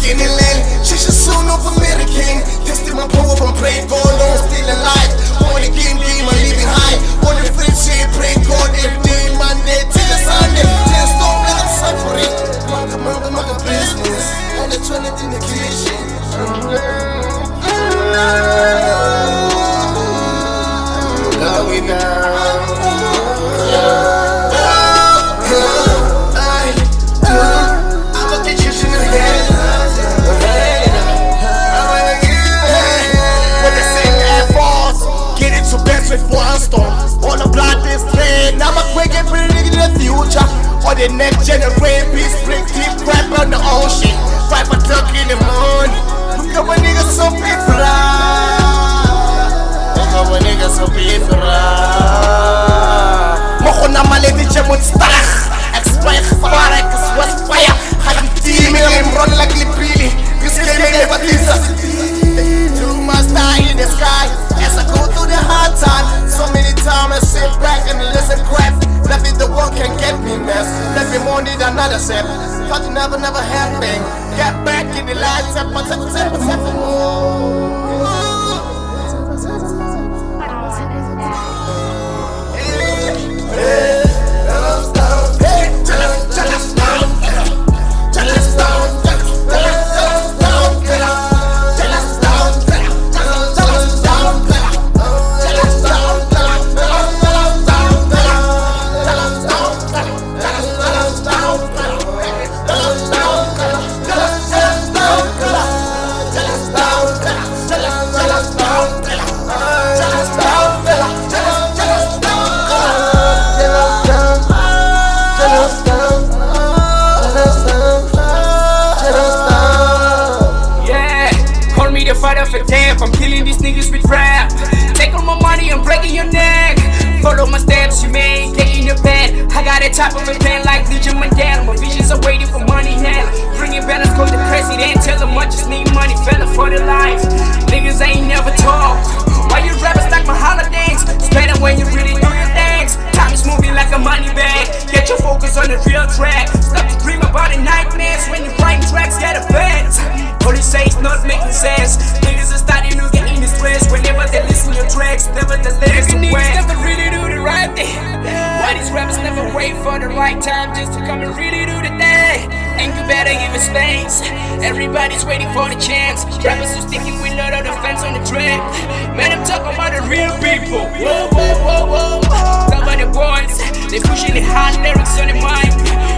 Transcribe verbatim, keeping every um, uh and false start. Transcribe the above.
in the land. She should soon of American. Testing my power from pray God, no still alive. On the game, game, I'm living high. On the free shit, pray God every day, Monday till the Sunday. Just don't let them suffering. Manga, manga, manga business. On the toilet in the kitchen. Love me now. On the blood this train, I'm a quick and bring in the future. Or the next generation, peace, bring deep crap on the ocean. Fight for tuck in the moon. Look at my niggas so big for that. Look at my niggas so big for that. Moko na maleti jamut stach. Expire fire, cause was fire. Had the team in him run like Lipili. This game never teases. You must die in the sky. As I go through the hard time, so many times I sit back and listen crap. Nothing the one can get me mess. Every morning another step. Thought it never, never happened. Get back in the light, step by step, step by step. Fight off a damn, I'm killing these niggas with rap. Take all my money, I'm breaking your neck. Follow my steps, you may get in your bed. I got a type of a plan like Legion Mandela. My visions are waiting for money hand. Bringing balance, call the president. Tell them I just need money, fella for the life. Niggas ain't never talk. Why you rappers like my holidays? Spend it when you really do your things. Time is moving like a money bag. Get your focus on the real track. Stop to dream about the nightmares. When you write tracks, get a fence. All you say is not making sense. Niggas are starting to get in the stress. Whenever they listen to your tracks, nevertheless niggas never really do the right thing. Why these rappers never wait for the right time just to come and really do the thing? And you better give it space. Everybody's waiting for the chance. Rappers are sticking with lot of the fans on the track. Man, I'm talking about the real people. Whoa, whoa, whoa, whoa. Talk about the boys. They pushing the hard lyrics on the mic.